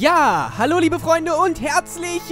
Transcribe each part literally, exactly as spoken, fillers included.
Ja, hallo liebe Freunde und herzlich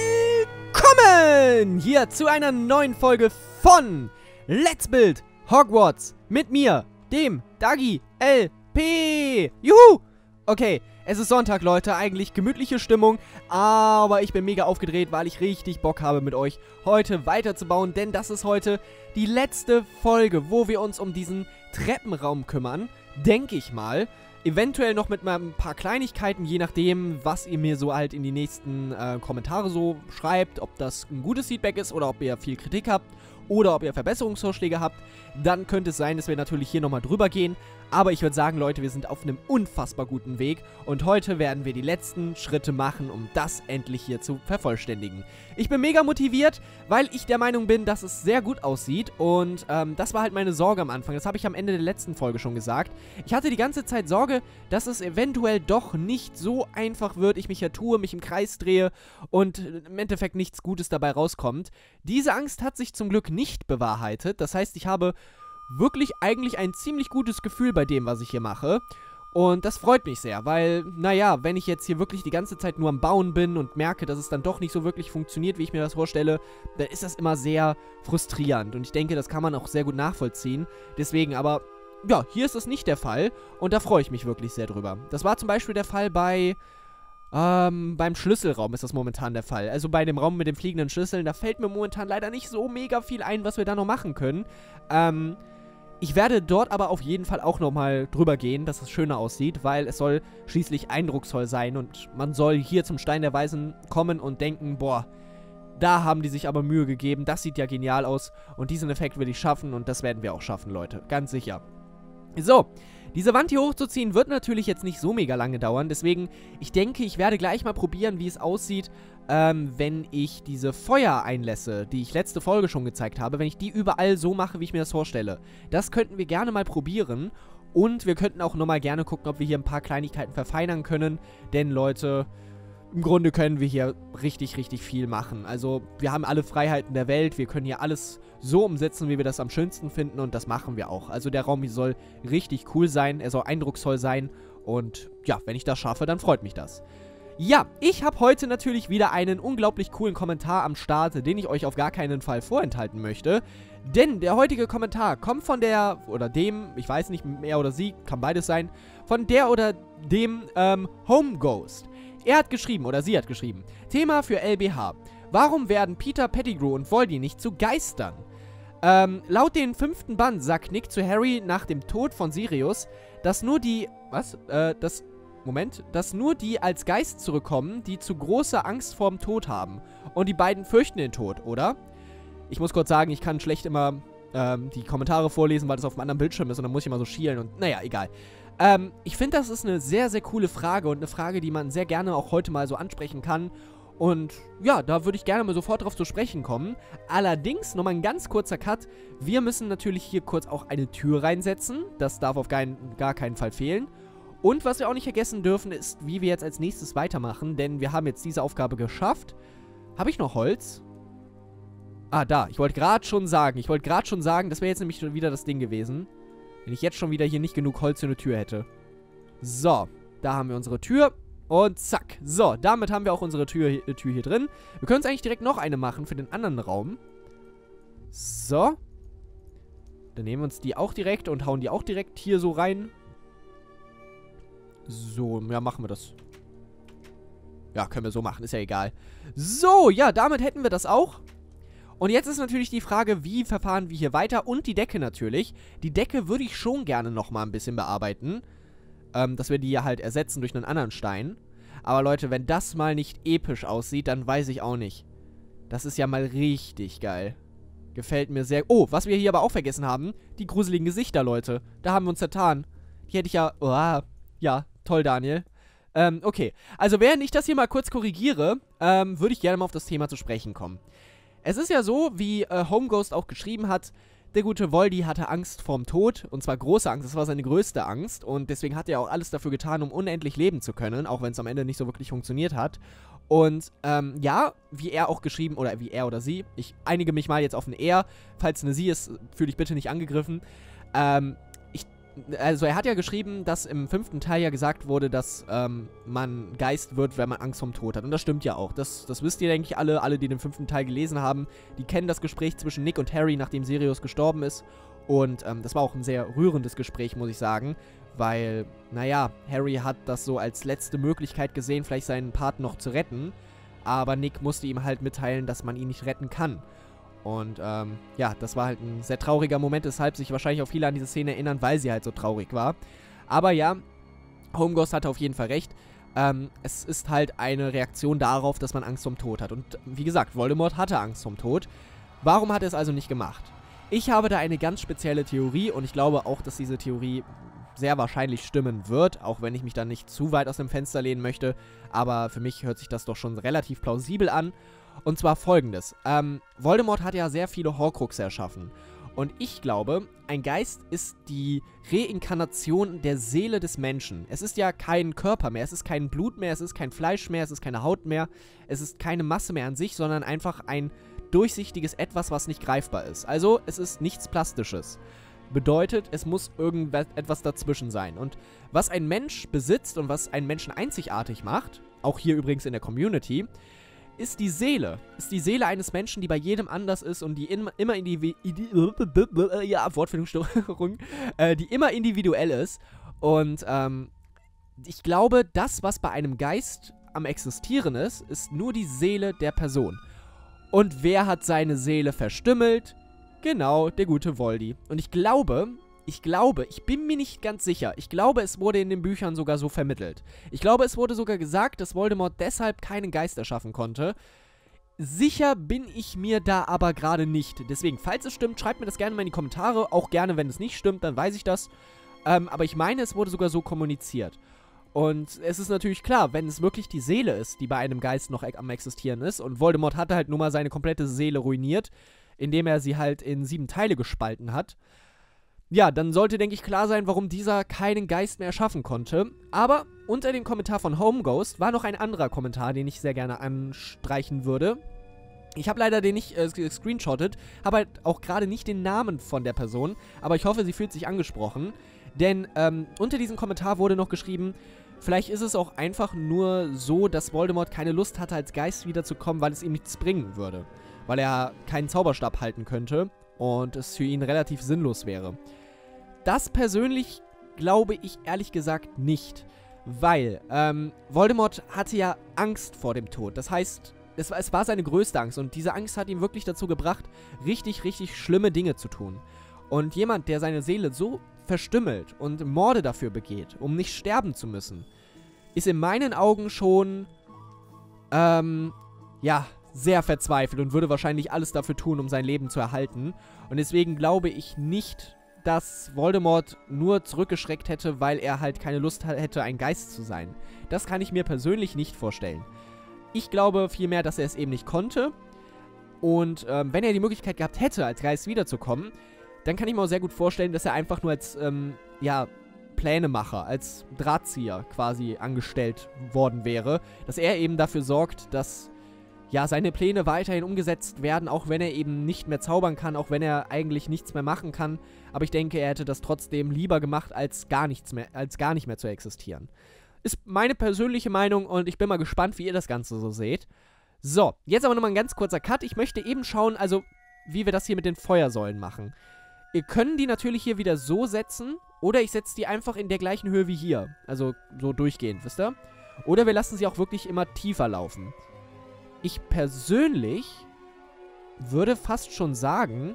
willkommen hier zu einer neuen Folge von Let's Build Hogwarts mit mir, dem Dagi L P. Juhu! Okay, es ist Sonntag, Leute, eigentlich gemütliche Stimmung, aber ich bin mega aufgedreht, weil ich richtig Bock habe, mit euch heute weiterzubauen, denn das ist heute die letzte Folge, wo wir uns um diesen Treppenraum kümmern, denke ich mal. Eventuell noch mit mal ein paar Kleinigkeiten, je nachdem, was ihr mir so halt in die nächsten äh, Kommentare so schreibt, ob das ein gutes Feedback ist oder ob ihr viel Kritik habt oder ob ihr Verbesserungsvorschläge habt, dann könnte es sein, dass wir natürlich hier nochmal drüber gehen. Aber ich würde sagen, Leute, wir sind auf einem unfassbar guten Weg und heute werden wir die letzten Schritte machen, um das endlich hier zu vervollständigen. Ich bin mega motiviert, weil ich der Meinung bin, dass es sehr gut aussieht und ähm, das war halt meine Sorge am Anfang. Das habe ich am Ende der letzten Folge schon gesagt. Ich hatte die ganze Zeit Sorge, dass es eventuell doch nicht so einfach wird, ich mich ja tue, mich im Kreis drehe und im Endeffekt nichts Gutes dabei rauskommt. Diese Angst hat sich zum Glück nicht bewahrheitet. Das heißt, ich habe wirklich eigentlich ein ziemlich gutes Gefühl bei dem, was ich hier mache. Und das freut mich sehr, weil, naja, wenn ich jetzt hier wirklich die ganze Zeit nur am Bauen bin und merke, dass es dann doch nicht so wirklich funktioniert, wie ich mir das vorstelle, dann ist das immer sehr frustrierend. Und ich denke, das kann man auch sehr gut nachvollziehen. Deswegen aber, ja, hier ist das nicht der Fall und da freue ich mich wirklich sehr drüber. Das war zum Beispiel der Fall bei... Ähm, beim Schlüsselraum ist das momentan der Fall. Also bei dem Raum mit den fliegenden Schlüsseln, da fällt mir momentan leider nicht so mega viel ein, was wir da noch machen können. Ähm, ich werde dort aber auf jeden Fall auch nochmal drüber gehen, dass es schöner aussieht, weil es soll schließlich eindrucksvoll sein und man soll hier zum Stein der Weisen kommen und denken, boah, da haben die sich aber Mühe gegeben, das sieht ja genial aus und diesen Effekt will ich schaffen und das werden wir auch schaffen, Leute, ganz sicher. So, diese Wand hier hochzuziehen wird natürlich jetzt nicht so mega lange dauern, deswegen, ich denke, ich werde gleich mal probieren, wie es aussieht, ähm, wenn ich diese Feuereinlässe, die ich letzte Folge schon gezeigt habe, wenn ich die überall so mache, wie ich mir das vorstelle. Das könnten wir gerne mal probieren und wir könnten auch nochmal gerne gucken, ob wir hier ein paar Kleinigkeiten verfeinern können, denn Leute... Im Grunde können wir hier richtig, richtig viel machen. Also, wir haben alle Freiheiten der Welt. Wir können hier alles so umsetzen, wie wir das am schönsten finden. Und das machen wir auch. Also, der Raum hier soll richtig cool sein. Er soll eindrucksvoll sein. Und ja, wenn ich das schaffe, dann freut mich das. Ja, ich habe heute natürlich wieder einen unglaublich coolen Kommentar am Start, den ich euch auf gar keinen Fall vorenthalten möchte. Denn der heutige Kommentar kommt von der, oder dem, ich weiß nicht, er oder sie, kann beides sein, von der oder dem ähm, Home Ghost. Er hat geschrieben, oder sie hat geschrieben, Thema für L B H. Warum werden Peter Pettigrew und Voldy nicht zu Geistern? Ähm, laut dem fünften Band sagt Nick zu Harry nach dem Tod von Sirius, dass nur die, was, äh, das, Moment, dass nur die als Geist zurückkommen, die zu große Angst vorm Tod haben. Und die beiden fürchten den Tod, oder? Ich muss kurz sagen, ich kann schlecht immer ähm, die Kommentare vorlesen, weil das auf einem anderen Bildschirm ist und dann muss ich immer so schielen und, naja, egal. Ähm, ich finde, das ist eine sehr, sehr coole Frage und eine Frage, die man sehr gerne auch heute mal so ansprechen kann. Und ja, da würde ich gerne mal sofort drauf zu sprechen kommen. Allerdings, nochmal ein ganz kurzer Cut. Wir müssen natürlich hier kurz auch eine Tür reinsetzen. Das darf auf kein, gar keinen Fall fehlen. Und was wir auch nicht vergessen dürfen, ist, wie wir jetzt als nächstes weitermachen. Denn wir haben jetzt diese Aufgabe geschafft. Habe ich noch Holz? Ah, da. Ich wollte gerade schon sagen, ich wollte gerade schon sagen, das wäre jetzt nämlich schon wieder das Ding gewesen. Wenn ich jetzt schon wieder hier nicht genug Holz für eine Tür hätte. So, da haben wir unsere Tür. Und zack. So, damit haben wir auch unsere Tür, äh, Tür hier drin. Wir können uns eigentlich direkt noch eine machen für den anderen Raum. So. Dann nehmen wir uns die auch direkt und hauen die auch direkt hier so rein. So, ja, machen wir das. Ja, können wir so machen, ist ja egal. So, ja, damit hätten wir das auch. Und jetzt ist natürlich die Frage, wie verfahren wir hier weiter? Und die Decke natürlich. Die Decke würde ich schon gerne nochmal ein bisschen bearbeiten. Ähm, dass wir die ja halt ersetzen durch einen anderen Stein. Aber Leute, wenn das mal nicht episch aussieht, dann weiß ich auch nicht. Das ist ja mal richtig geil. Gefällt mir sehr... Oh, was wir hier aber auch vergessen haben. Die gruseligen Gesichter, Leute. Da haben wir uns vertan. Die hätte ich ja... Oh, ja, toll, Daniel. Ähm, okay. Also während ich das hier mal kurz korrigiere, ähm, würde ich gerne mal auf das Thema zu sprechen kommen. Es ist ja so, wie äh, Home Ghost auch geschrieben hat, der gute Voldy hatte Angst vorm Tod, und zwar große Angst, das war seine größte Angst, und deswegen hat er auch alles dafür getan, um unendlich leben zu können, auch wenn es am Ende nicht so wirklich funktioniert hat. Und, ähm, ja, wie er auch geschrieben, oder wie er oder sie, ich einige mich mal jetzt auf ein Er, falls eine Sie ist, fühle ich bitte nicht angegriffen, ähm, ich also er hat ja geschrieben, dass im fünften Teil ja gesagt wurde, dass ähm, man Geist wird, wenn man Angst vorm Tod hat. Und das stimmt ja auch. Das, das wisst ihr, denke ich, alle. Alle, die den fünften Teil gelesen haben, die kennen das Gespräch zwischen Nick und Harry, nachdem Sirius gestorben ist. Und ähm, das war auch ein sehr rührendes Gespräch, muss ich sagen. Weil, naja, Harry hat das so als letzte Möglichkeit gesehen, vielleicht seinen Part noch zu retten. Aber Nick musste ihm halt mitteilen, dass man ihn nicht retten kann. Und ähm, ja, das war halt ein sehr trauriger Moment, weshalb sich wahrscheinlich auch viele an diese Szene erinnern, weil sie halt so traurig war. Aber ja, Homeghost hatte auf jeden Fall recht. Ähm, es ist halt eine Reaktion darauf, dass man Angst vorm Tod hat. Und wie gesagt, Voldemort hatte Angst vorm Tod. Warum hat er es also nicht gemacht? Ich habe da eine ganz spezielle Theorie und ich glaube auch, dass diese Theorie sehr wahrscheinlich stimmen wird, auch wenn ich mich da nicht zu weit aus dem Fenster lehnen möchte. Aber für mich hört sich das doch schon relativ plausibel an. Und zwar folgendes. Ähm, Voldemort hat ja sehr viele Horcruxe erschaffen. Und ich glaube, ein Geist ist die Reinkarnation der Seele des Menschen. Es ist ja kein Körper mehr, es ist kein Blut mehr, es ist kein Fleisch mehr, es ist keine Haut mehr, es ist keine Masse mehr an sich, sondern einfach ein durchsichtiges Etwas, was nicht greifbar ist. Also, es ist nichts Plastisches. Bedeutet, es muss irgendetwas dazwischen sein. Und was ein Mensch besitzt und was einen Menschen einzigartig macht, auch hier übrigens in der Community, ist die Seele. Ist die Seele eines Menschen, die bei jedem anders ist und die in, immer indivi ja, Wortfindungsstörung, äh, die immer individuell ist. Und ähm, ich glaube, das, was bei einem Geist am Existieren ist, ist nur die Seele der Person. Und wer hat seine Seele verstümmelt? Genau, der gute Voldy. Und ich glaube, ich glaube, ich bin mir nicht ganz sicher, ich glaube, es wurde in den Büchern sogar so vermittelt. Ich glaube, es wurde sogar gesagt, dass Voldemort deshalb keinen Geist erschaffen konnte. Sicher bin ich mir da aber gerade nicht. Deswegen, falls es stimmt, schreibt mir das gerne mal in die Kommentare. Auch gerne, wenn es nicht stimmt, dann weiß ich das. Ähm, aber ich meine, es wurde sogar so kommuniziert. Und es ist natürlich klar, wenn es wirklich die Seele ist, die bei einem Geist noch am Existieren ist, und Voldemort hatte halt nun mal seine komplette Seele ruiniert, indem er sie halt in sieben Teile gespalten hat, ja, dann sollte, denke ich, klar sein, warum dieser keinen Geist mehr erschaffen konnte. Aber unter dem Kommentar von Homeghost war noch ein anderer Kommentar, den ich sehr gerne anstreichen würde. Ich habe leider den nicht äh, gescreenshottet, habe halt auch gerade nicht den Namen von der Person, aber ich hoffe, sie fühlt sich angesprochen. Denn ähm, unter diesem Kommentar wurde noch geschrieben, vielleicht ist es auch einfach nur so, dass Voldemort keine Lust hatte, als Geist wiederzukommen, weil es ihm nichts bringen würde. Weil er keinen Zauberstab halten könnte und es für ihn relativ sinnlos wäre. Das persönlich glaube ich ehrlich gesagt nicht, weil ähm, Voldemort hatte ja Angst vor dem Tod. Das heißt, es war, es war seine größte Angst und diese Angst hat ihn wirklich dazu gebracht, richtig, richtig schlimme Dinge zu tun. Und jemand, der seine Seele so verstümmelt und Morde dafür begeht, um nicht sterben zu müssen, ist in meinen Augen schon, ähm, ja, sehr verzweifelt und würde wahrscheinlich alles dafür tun, um sein Leben zu erhalten. Und deswegen glaube ich nicht, dass Voldemort nur zurückgeschreckt hätte, weil er halt keine Lust hätte, ein Geist zu sein. Das kann ich mir persönlich nicht vorstellen. Ich glaube vielmehr, dass er es eben nicht konnte. Und ähm, wenn er die Möglichkeit gehabt hätte, als Geist wiederzukommen, dann kann ich mir auch sehr gut vorstellen, dass er einfach nur als, ähm, ja, Plänemacher, als Drahtzieher quasi angestellt worden wäre. Dass er eben dafür sorgt, dass ja, seine Pläne weiterhin umgesetzt werden, auch wenn er eben nicht mehr zaubern kann, auch wenn er eigentlich nichts mehr machen kann. Aber ich denke, er hätte das trotzdem lieber gemacht, als gar nichts mehr, als gar nicht mehr zu existieren. Ist meine persönliche Meinung und ich bin mal gespannt, wie ihr das Ganze so seht. So, jetzt aber nochmal ein ganz kurzer Cut. Ich möchte eben schauen, also, wie wir das hier mit den Feuersäulen machen. Ihr könnt die natürlich hier wieder so setzen, oder ich setze die einfach in der gleichen Höhe wie hier. Also, so durchgehend, wisst ihr? Oder wir lassen sie auch wirklich immer tiefer laufen. Ich persönlich würde fast schon sagen,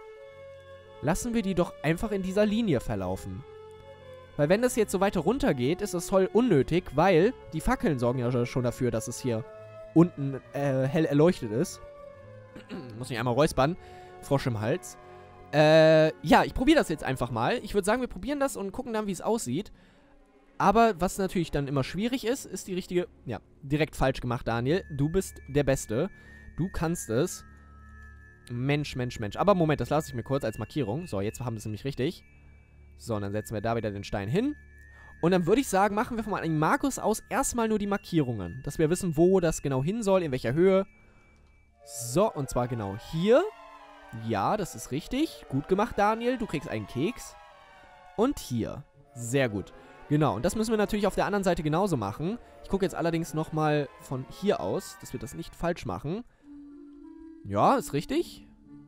lassen wir die doch einfach in dieser Linie verlaufen. Weil wenn das jetzt so weiter runter geht, ist das voll unnötig, weil die Fackeln sorgen ja schon dafür, dass es hier unten äh, hell erleuchtet ist. Muss mich einmal räuspern. Frosch im Hals. Äh, ja, ich probiere das jetzt einfach mal. Ich würde sagen, wir probieren das und gucken dann, wie es aussieht. Aber was natürlich dann immer schwierig ist, ist die richtige... Ja, direkt falsch gemacht, Daniel. Du bist der Beste. Du kannst es. Mensch, Mensch, Mensch. Aber Moment, das lasse ich mir kurz als Markierung. So, jetzt haben wir es nämlich richtig. So, und dann setzen wir da wieder den Stein hin. Und dann würde ich sagen, machen wir von Animagus aus erstmal nur die Markierungen. Dass wir wissen, wo das genau hin soll, in welcher Höhe. So, und zwar genau hier. Ja, das ist richtig. Gut gemacht, Daniel. Du kriegst einen Keks. und hier. Sehr gut. Genau, und das müssen wir natürlich auf der anderen Seite genauso machen. Ich gucke jetzt allerdings nochmal von hier aus, dass wir das nicht falsch machen. Ja, ist richtig.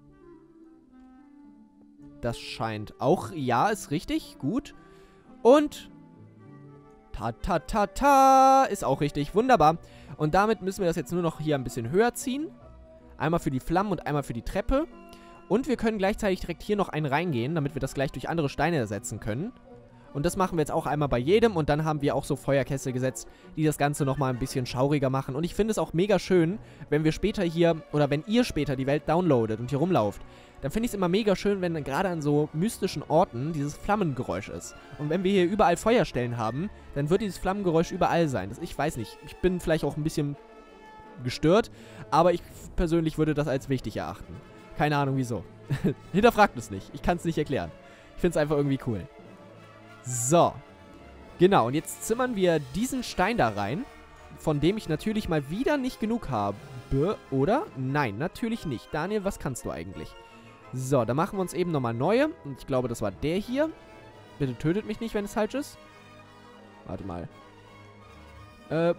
Das scheint auch, ja, ist richtig, gut. Und ta ta ta ta ist auch richtig, wunderbar. Und damit müssen wir das jetzt nur noch hier ein bisschen höher ziehen. Einmal für die Flammen und einmal für die Treppe. Und wir können gleichzeitig direkt hier noch einen reingehen, damit wir das gleich durch andere Steine ersetzen können. Und das machen wir jetzt auch einmal bei jedem. Und dann haben wir auch so Feuerkessel gesetzt, die das Ganze nochmal ein bisschen schauriger machen. Und ich finde es auch mega schön, wenn wir später hier, oder wenn ihr später die Welt downloadet und hier rumlauft, dann finde ich es immer mega schön, wenn dann gerade an so mystischen Orten dieses Flammengeräusch ist. Und wenn wir hier überall Feuerstellen haben, dann wird dieses Flammengeräusch überall sein. Das, ich weiß nicht, ich bin vielleicht auch ein bisschen gestört, aber ich persönlich würde das als wichtig erachten. Keine Ahnung wieso. Hinterfragt es nicht, ich kann es nicht erklären. Ich finde es einfach irgendwie cool. So. Genau, und jetzt zimmern wir diesen Stein da rein, von dem ich natürlich mal wieder nicht genug habe. Oder? Nein, natürlich nicht. Daniel, was kannst du eigentlich? So, dann machen wir uns eben nochmal neue. Und ich glaube, das war der hier. Bitte tötet mich nicht, wenn es falsch ist. Warte mal. Äh,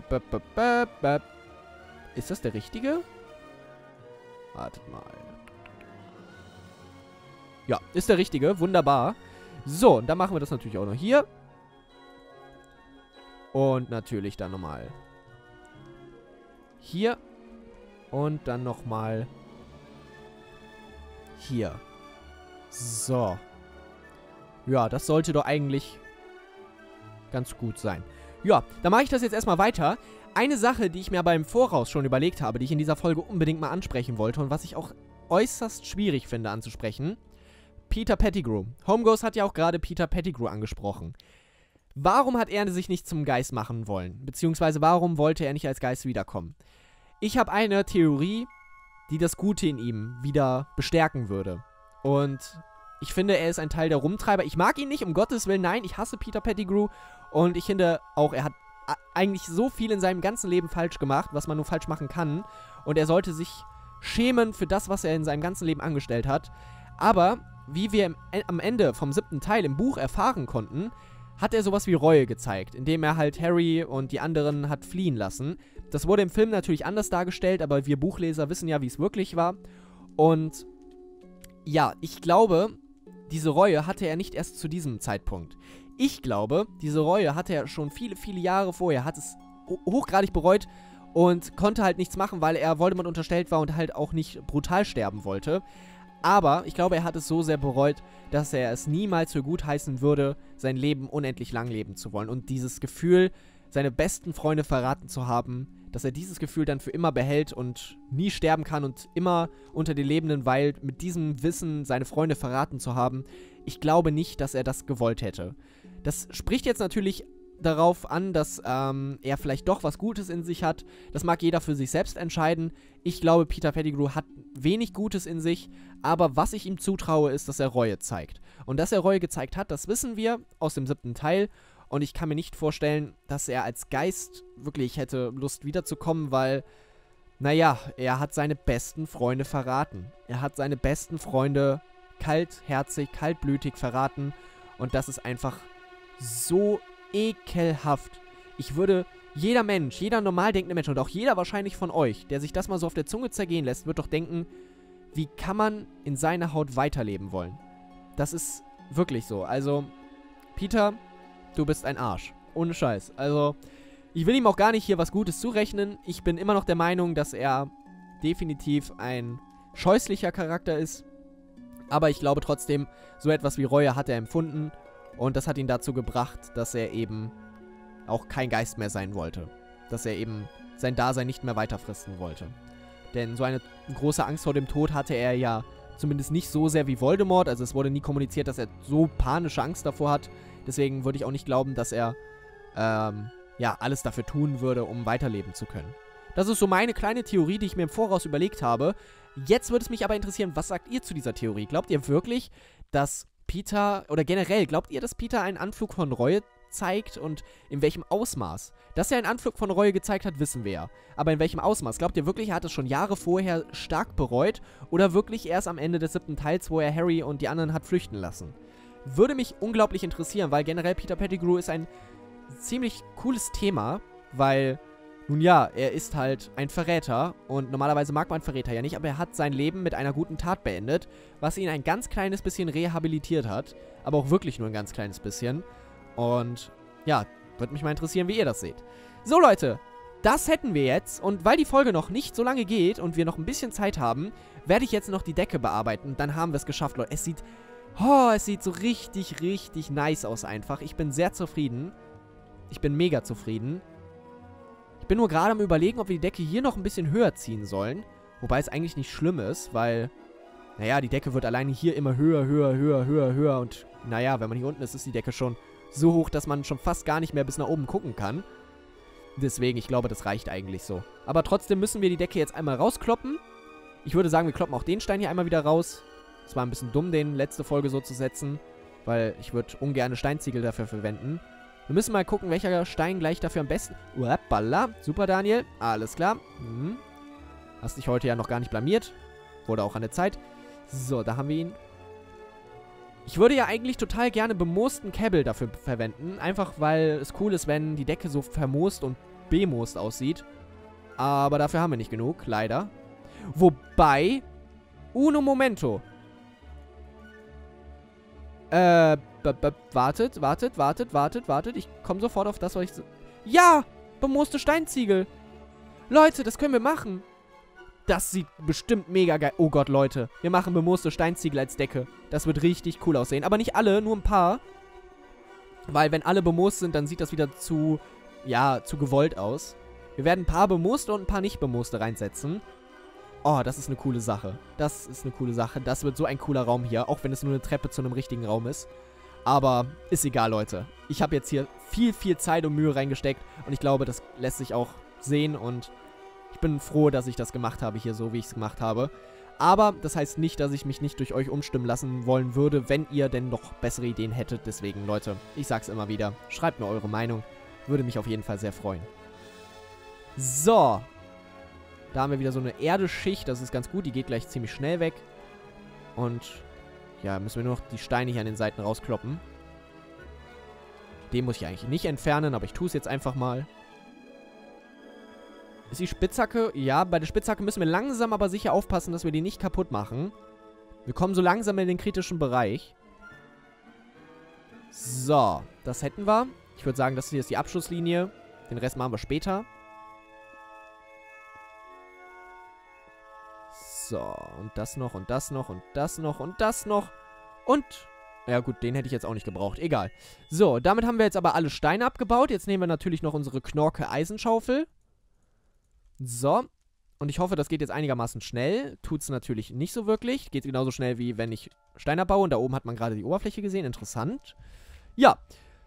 ist das der richtige? Wartet mal. Ja, ist der richtige. Wunderbar. So, und dann machen wir das natürlich auch noch hier. Und natürlich dann nochmal hier. Und dann nochmal hier. So. Ja, das sollte doch eigentlich ganz gut sein. Ja, dann mache ich das jetzt erstmal weiter. Eine Sache, die ich mir aber im Voraus schon überlegt habe, die ich in dieser Folge unbedingt mal ansprechen wollte und was ich auch äußerst schwierig finde anzusprechen. Peter Pettigrew. Homeghost hat ja auch gerade Peter Pettigrew angesprochen. Warum hat er sich nicht zum Geist machen wollen? Beziehungsweise warum wollte er nicht als Geist wiederkommen? Ich habe eine Theorie, die das Gute in ihm wieder bestärken würde. Und ich finde, er ist ein Teil der Rumtreiber. Ich mag ihn nicht, um Gottes Willen, nein, ich hasse Peter Pettigrew. Und ich finde auch, er hat eigentlich so viel in seinem ganzen Leben falsch gemacht, was man nur falsch machen kann. Und er sollte sich schämen für das, was er in seinem ganzen Leben angestellt hat. Aber wie wir im, am Ende vom siebten Teil im Buch erfahren konnten, hat er sowas wie Reue gezeigt, indem er halt Harry und die anderen hat fliehen lassen. Das wurde im Film natürlich anders dargestellt, aber wir Buchleser wissen ja, wie es wirklich war. Und ja, ich glaube, diese Reue hatte er nicht erst zu diesem Zeitpunkt. Ich glaube, diese Reue hatte er schon viele, viele Jahre vorher, hat es hochgradig bereut und konnte halt nichts machen, weil er Voldemort unterstellt war und halt auch nicht brutal sterben wollte. Aber ich glaube, er hat es so sehr bereut, dass er es niemals für gut heißen würde, sein Leben unendlich lang leben zu wollen. Und dieses Gefühl, seine besten Freunde verraten zu haben, dass er dieses Gefühl dann für immer behält und nie sterben kann und immer unter den Lebenden weilt, mit diesem Wissen seine Freunde verraten zu haben. Ich glaube nicht, dass er das gewollt hätte. Das spricht jetzt natürlich darauf an, dass ähm, er vielleicht doch was Gutes in sich hat. Das mag jeder für sich selbst entscheiden. Ich glaube, Peter Pettigrew hat wenig Gutes in sich, aber was ich ihm zutraue, ist, dass er Reue zeigt. Und dass er Reue gezeigt hat, das wissen wir aus dem siebten Teil. Und ich kann mir nicht vorstellen, dass er als Geist wirklich hätte Lust wiederzukommen, weil, naja, er hat seine besten Freunde verraten. Er hat seine besten Freunde kaltherzig, kaltblütig verraten. Und das ist einfach so ekelhaft. Ich würde, jeder Mensch, jeder normal denkende Mensch und auch jeder wahrscheinlich von euch, der sich das mal so auf der Zunge zergehen lässt, wird doch denken, wie kann man in seiner Haut weiterleben wollen? Das ist wirklich so. Also, Peter, du bist ein Arsch. Ohne Scheiß. Also, ich will ihm auch gar nicht hier was Gutes zurechnen. Ich bin immer noch der Meinung, dass er definitiv ein scheußlicher Charakter ist. Aber ich glaube trotzdem, so etwas wie Reue hat er empfunden. Und das hat ihn dazu gebracht, dass er eben auch kein Geist mehr sein wollte. Dass er eben sein Dasein nicht mehr weiterfristen wollte. Denn so eine große Angst vor dem Tod hatte er ja zumindest nicht so sehr wie Voldemort. Also es wurde nie kommuniziert, dass er so panische Angst davor hat. Deswegen würde ich auch nicht glauben, dass er ähm, ja, alles dafür tun würde, um weiterleben zu können. Das ist so meine kleine Theorie, die ich mir im Voraus überlegt habe. Jetzt würde es mich aber interessieren, was sagt ihr zu dieser Theorie? Glaubt ihr wirklich, dass Peter, oder generell, glaubt ihr, dass Peter einen Anflug von Reue zeigt und in welchem Ausmaß? Dass er einen Anflug von Reue gezeigt hat, wissen wir ja. Aber in welchem Ausmaß? Glaubt ihr wirklich, er hat es schon Jahre vorher stark bereut oder wirklich erst am Ende des siebten Teils, wo er Harry und die anderen hat flüchten lassen? würde mich unglaublich interessieren, weil generell Peter Pettigrew ist ein ziemlich cooles Thema, weil, nun ja, er ist halt ein Verräter und normalerweise mag man Verräter ja nicht, aber er hat sein Leben mit einer guten Tat beendet, was ihn ein ganz kleines bisschen rehabilitiert hat, aber auch wirklich nur ein ganz kleines bisschen. Und ja, würde mich mal interessieren, wie ihr das seht. So, Leute, das hätten wir jetzt. Und weil die Folge noch nicht so lange geht und wir noch ein bisschen Zeit haben, werde ich jetzt noch die Decke bearbeiten. Und dann haben wir es geschafft, Leute. Es sieht, oh, es sieht so richtig, richtig nice aus einfach. Ich bin sehr zufrieden. Ich bin mega zufrieden. Ich bin nur gerade am Überlegen, ob wir die Decke hier noch ein bisschen höher ziehen sollen. Wobei es eigentlich nicht schlimm ist, weil, naja, die Decke wird alleine hier immer höher, höher, höher, höher, höher. Und naja, wenn man hier unten ist, ist die Decke schon so hoch, dass man schon fast gar nicht mehr bis nach oben gucken kann. Deswegen, ich glaube, das reicht eigentlich so. Aber trotzdem müssen wir die Decke jetzt einmal rauskloppen. Ich würde sagen, wir kloppen auch den Stein hier einmal wieder raus. Es war ein bisschen dumm, den letzte Folge so zu setzen, weil ich würde ungern Steinziegel dafür verwenden. Wir müssen mal gucken, welcher Stein gleich dafür am besten... Uapala. Super, Daniel. Alles klar. Mhm. Hast dich heute ja noch gar nicht blamiert. Wurde auch an der Zeit. So, da haben wir ihn. Ich würde ja eigentlich total gerne bemoosten Kebbel dafür verwenden. Einfach, weil es cool ist, wenn die Decke so vermoost und bemoost aussieht. Aber dafür haben wir nicht genug, leider. Wobei... Uno momento. Äh, wartet, wartet, wartet, wartet, wartet. Ich komme sofort auf das, was ich... So ja! Bemooste Steinziegel. Leute, das können wir machen. Das sieht bestimmt mega geil. Oh Gott, Leute. Wir machen bemooste Steinziegel als Decke. Das wird richtig cool aussehen. Aber nicht alle, nur ein paar. Weil wenn alle bemoost sind, dann sieht das wieder zu, ja, zu gewollt aus. Wir werden ein paar bemooste und ein paar nicht bemooste reinsetzen. Oh, das ist eine coole Sache. Das ist eine coole Sache. Das wird so ein cooler Raum hier. Auch wenn es nur eine Treppe zu einem richtigen Raum ist. Aber ist egal, Leute. Ich habe jetzt hier viel, viel Zeit und Mühe reingesteckt. Und ich glaube, das lässt sich auch sehen und... Ich bin froh, dass ich das gemacht habe hier, so wie ich es gemacht habe. Aber das heißt nicht, dass ich mich nicht durch euch umstimmen lassen wollen würde, wenn ihr denn noch bessere Ideen hättet. Deswegen, Leute, ich sag's immer wieder, schreibt mir eure Meinung. Würde mich auf jeden Fall sehr freuen. So. Da haben wir wieder so eine Erdeschicht, das ist ganz gut, die geht gleich ziemlich schnell weg. Und, ja, müssen wir nur noch die Steine hier an den Seiten rauskloppen. Den muss ich eigentlich nicht entfernen, aber ich tue es jetzt einfach mal. Ist die Spitzhacke? Ja, bei der Spitzhacke müssen wir langsam aber sicher aufpassen, dass wir die nicht kaputt machen. Wir kommen so langsam in den kritischen Bereich. So, das hätten wir. Ich würde sagen, das hier ist die Abschlusslinie. Den Rest machen wir später. So, und das noch und das noch und das noch und das noch. Und, ja gut, den hätte ich jetzt auch nicht gebraucht. Egal. So, damit haben wir jetzt aber alle Steine abgebaut. Jetzt nehmen wir natürlich noch unsere Knorke-Eisenschaufel. So, und ich hoffe, das geht jetzt einigermaßen schnell. Tut es natürlich nicht so wirklich. Geht genauso schnell, wie wenn ich Steine abbaue. Und da oben hat man gerade die Oberfläche gesehen. Interessant. Ja.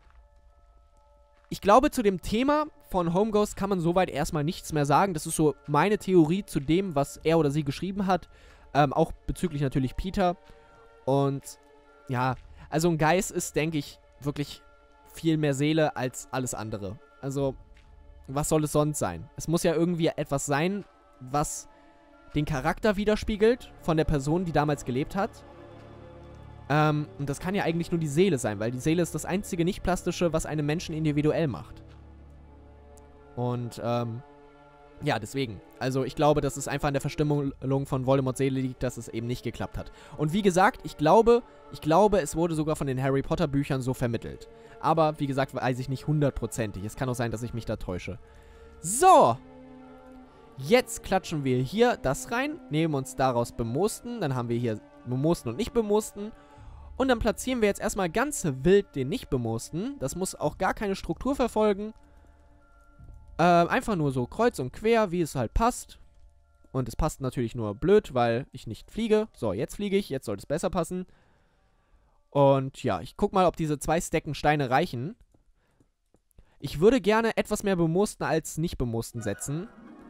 Ich glaube, zu dem Thema von Home Ghost kann man soweit erstmal nichts mehr sagen. Das ist so meine Theorie zu dem, was er oder sie geschrieben hat. Ähm, auch bezüglich natürlich Peter. Und ja, also ein Geist ist, denke ich, wirklich viel mehr Seele als alles andere. Also... Was soll es sonst sein? Es muss ja irgendwie etwas sein, was den Charakter widerspiegelt von der Person, die damals gelebt hat. Ähm, und das kann ja eigentlich nur die Seele sein, weil die Seele ist das einzige Nicht-Plastische, was einen Menschen individuell macht. Und, ähm, ja, deswegen. Also ich glaube, dass es einfach an der Verstimmung von Voldemorts Seele liegt, dass es eben nicht geklappt hat. Und wie gesagt, ich glaube, ich glaube, es wurde sogar von den Harry Potter Büchern so vermittelt. Aber, wie gesagt, weiß ich nicht hundertprozentig. Es kann auch sein, dass ich mich da täusche. So. Jetzt klatschen wir hier das rein, nehmen uns daraus Bemoosten. Dann haben wir hier Bemoosten und nicht Bemoosten. Und dann platzieren wir jetzt erstmal ganz wild den nicht Bemoosten. Das muss auch gar keine Struktur verfolgen. Ähm, einfach nur so kreuz und quer, wie es halt passt. Und es passt natürlich nur blöd, weil ich nicht fliege. So, jetzt fliege ich. Jetzt sollte es besser passen. Und ja, ich guck mal, ob diese zwei Stacken Steine reichen. Ich würde gerne etwas mehr Bemoosten als nicht Bemoosten setzen.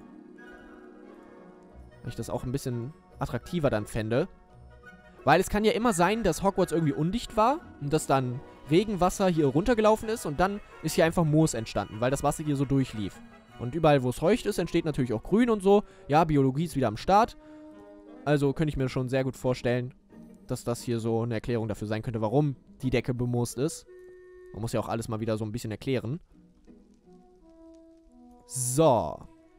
Weil ich das auch ein bisschen attraktiver dann fände. Weil es kann ja immer sein, dass Hogwarts irgendwie undicht war. Und dass dann Regenwasser hier runtergelaufen ist. Und dann ist hier einfach Moos entstanden, weil das Wasser hier so durchlief. Und überall, wo es feucht ist, entsteht natürlich auch Grün und so. Ja, Biologie ist wieder am Start. Also könnte ich mir schon sehr gut vorstellen, dass das hier so eine Erklärung dafür sein könnte, warum die Decke bemoost ist. Man muss ja auch alles mal wieder so ein bisschen erklären. So.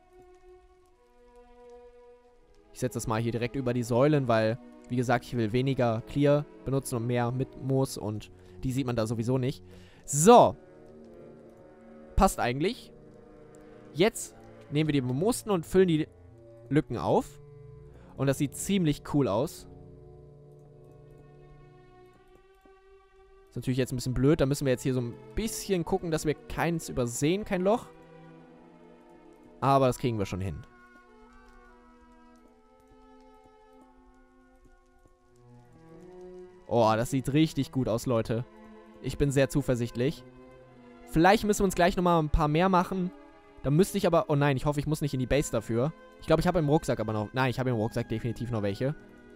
Ich setze das mal hier direkt über die Säulen, weil, wie gesagt, ich will weniger Clear benutzen und mehr mit Moos und die sieht man da sowieso nicht. So. Passt eigentlich. Jetzt nehmen wir die bemoosten und füllen die Lücken auf. Und das sieht ziemlich cool aus. Ist natürlich jetzt ein bisschen blöd. Da müssen wir jetzt hier so ein bisschen gucken, dass wir keins übersehen, kein Loch. Aber das kriegen wir schon hin. Oh, das sieht richtig gut aus, Leute. Ich bin sehr zuversichtlich. Vielleicht müssen wir uns gleich nochmal ein paar mehr machen. Da müsste ich aber... Oh nein, ich hoffe, ich muss nicht in die Base dafür. Ich glaube, ich habe im Rucksack aber noch... Nein, ich habe im Rucksack definitiv noch welche.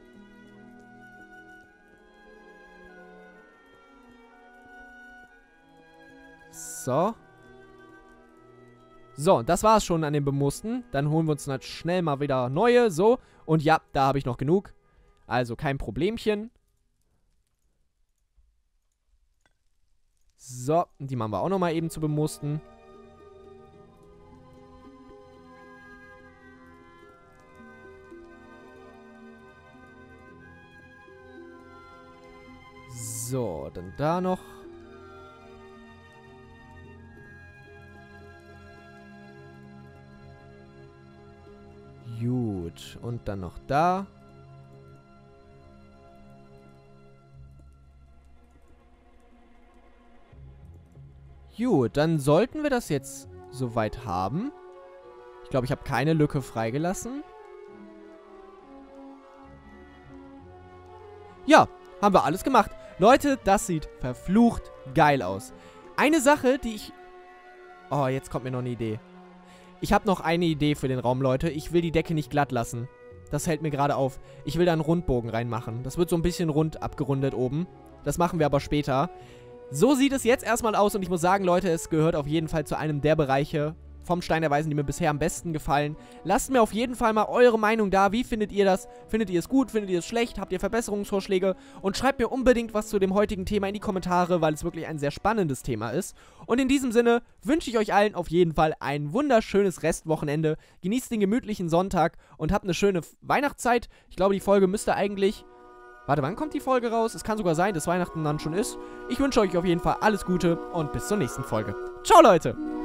So. So, das war es schon an den Bemoosten. Dann holen wir uns dann schnell mal wieder neue. So. Und ja, da habe ich noch genug. Also kein Problemchen. So, die machen wir auch nochmal eben zu bemoosten. So, dann da noch. Gut, und dann noch da. Gut, dann sollten wir das jetzt soweit haben. Ich glaube, ich habe keine Lücke freigelassen. Ja, haben wir alles gemacht. Leute, das sieht verflucht geil aus. Eine Sache, die ich... Oh, jetzt kommt mir noch eine Idee. Ich habe noch eine Idee für den Raum, Leute. Ich will die Decke nicht glatt lassen. Das hält mir gerade auf. Ich will da einen Rundbogen reinmachen. Das wird so ein bisschen rund abgerundet oben. Das machen wir aber später. So sieht es jetzt erstmal aus und ich muss sagen, Leute, es gehört auf jeden Fall zu einem der Bereiche vom Stein der Weisen, die mir bisher am besten gefallen. Lasst mir auf jeden Fall mal eure Meinung da. Wie findet ihr das? Findet ihr es gut? Findet ihr es schlecht? Habt ihr Verbesserungsvorschläge? Und schreibt mir unbedingt was zu dem heutigen Thema in die Kommentare, weil es wirklich ein sehr spannendes Thema ist. Und in diesem Sinne wünsche ich euch allen auf jeden Fall ein wunderschönes Restwochenende. Genießt den gemütlichen Sonntag und habt eine schöne Weihnachtszeit. Ich glaube, die Folge müsste eigentlich... Warte, wann kommt die Folge raus? Es kann sogar sein, dass Weihnachten dann schon ist. Ich wünsche euch auf jeden Fall alles Gute und bis zur nächsten Folge. Ciao, Leute!